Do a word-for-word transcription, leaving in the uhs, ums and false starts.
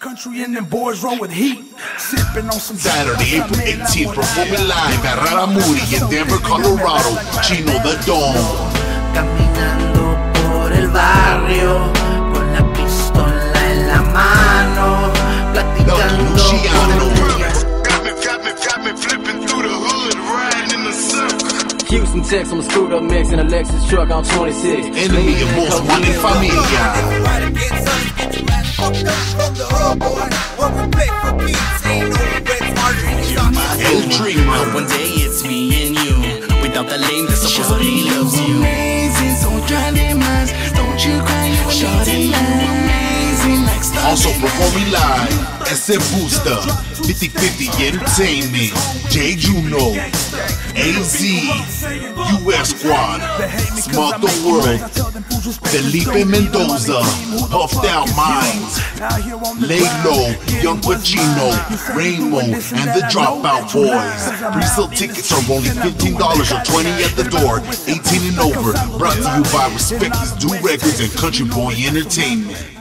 country and them boys run with heat. Sipping on some Saturday, April eighteenth, performing live at RARAMURI in Denver, Colorado. Chino the Don. Caminando por el barrio con la pistola en la mano, platicando LUCIANO. Got me, got me, got me flipping through the hood, riding in the circle. Houston, Texas, I'm a screwed up mix in a Lexus truck on twenty-six. Enemy of most wanted familia. El Dreamer. One day it's me and you, without the lame that supposedly loves you. amazing, so drive minds. Don't you cry, you amazing like stars. Also performing live, S F BOOSTA, fifty fifty Entertainment, J Juno, A Z, U S Squad, Smart the World, Felipe Mendoza, Puffed Out Minds, Lay Low, Young CHINO, Rainbow, and the Dropout Boys. Pre-sale tickets are only fifteen dollars or twenty dollars at the door, eighteen and over. Brought to you by Respect Is Due Records and Country Boy Entertainment.